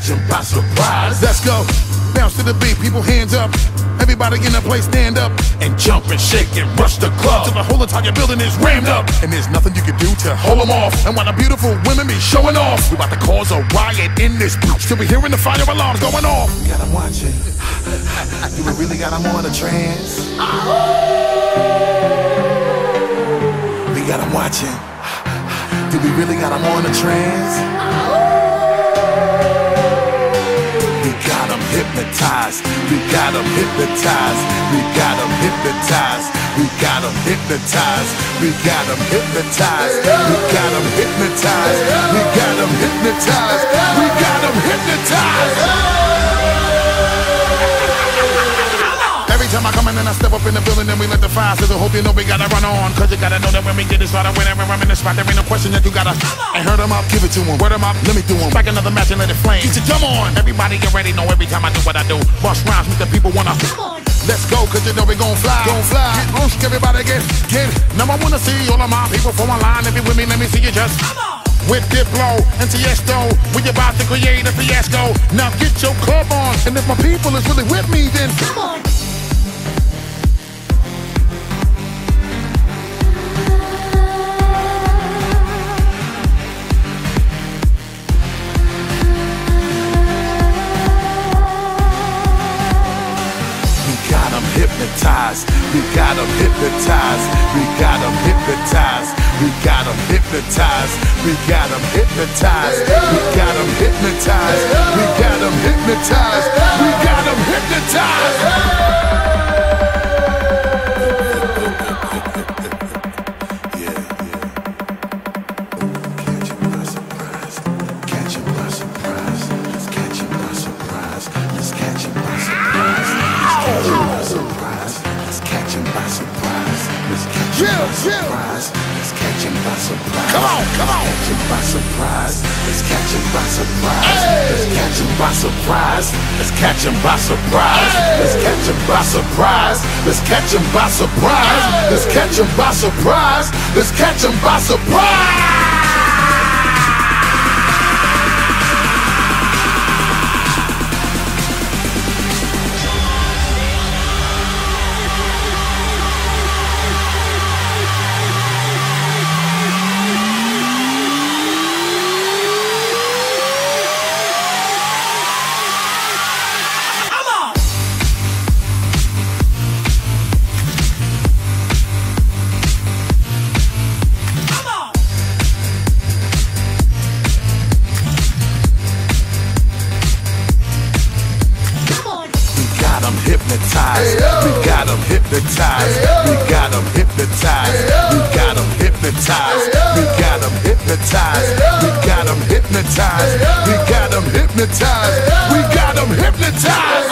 catch 'em by surprise. Let's go. Bounce to the beat, people hands up. Everybody in the place stand up And jump and shake and rush the club till the whole entire building is rammed up. And there's nothing you can do to hold them off. And while the beautiful women be showing off, we about to cause a riot in this bitch. Till we hearing the fire alarms going off. We got 'em watching. Do we really got 'em on a trance? We got 'em watching. Do we really got 'em on a trance? We got 'em hypnotized. We got 'em hypnotized. We got 'em hypnotized. We got 'em hypnotized. We got 'em hypnotized. We got 'em hypnotized. We got 'em hypnotized. We got 'em hypnotized. Every time I come in and I step up in the building and we let the fire sizzle. Hope you know we gotta run on, cause you gotta know that when we get it started, whenever I'm in the spot, there ain't no question that you gotta. And hurt 'em up, give it to 'em, word 'em up, let me do 'em. Strike another match and let it flame. Get your drum on. Everybody get ready, know every time I do what I do. Bust rhymes, make the people wanna. Let's go, cause you know we gon' fly. Gon' fly. Get loose, everybody get. Now I wanna see all of my people form a line. If you with me, let me see you just. With Diplo and Tiesto, we about to create a fiasco. Now get your club on, and if my people is really with me, then come on. Hypnotized. We got 'em hypnotized. We got 'em hypnotized. We got 'em hypnotized. We got 'em hypnotized. We got 'em hypnotized. We got 'em hypnotized. We got 'em hypnotized. Yeah, yeah. Catch 'em by surprise. Catch 'em by surprise. Let's catch 'em by surprise. Let's catch 'em by surprise. Let's catch 'em by surprise. Let's catch 'em by surprise. Let's catch 'em by surprise. Come on, come on. Catch 'em by surprise. Let's catch 'em by surprise. Let's catch 'em by surprise. Let's catch 'em by surprise. Let's catch 'em by surprise. Let's catch 'em by surprise. Let's catch 'em by surprise. Let's catch 'em by surprise. Hypnotized. We got 'em hypnotized. We got 'em hypnotized. We got 'em hypnotized. We got 'em hypnotized. We got 'em hypnotized. We got 'em hypnotized. We got 'em hypnotized.